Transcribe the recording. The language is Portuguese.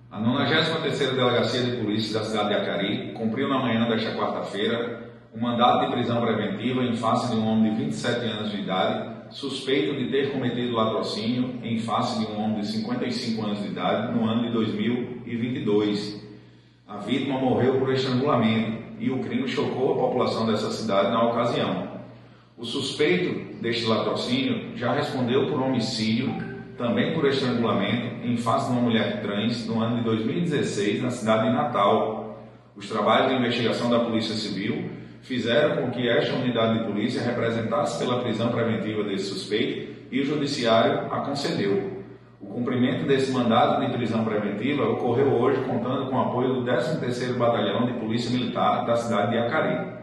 A 93ª Delegacia de Polícia da cidade de Acari cumpriu na manhã desta quarta-feira um mandado de prisão preventiva em face de um homem de 27 anos de idade, suspeito de ter cometido latrocínio em face de um homem de 55 anos de idade no ano de 2022. A vítima morreu por estrangulamento e o crime chocou a população dessa cidade na ocasião. O suspeito deste latrocínio já respondeu por homicídio, também por estrangulamento, em face de uma mulher trans no ano de 2016 na cidade de Natal. Os trabalhos de investigação da Polícia Civil fizeram com que esta unidade de polícia representasse pela prisão preventiva desse suspeito e o Judiciário a concedeu. O cumprimento desse mandado de prisão preventiva ocorreu hoje contando com o apoio do 13º Batalhão de Polícia Militar da cidade de Acari.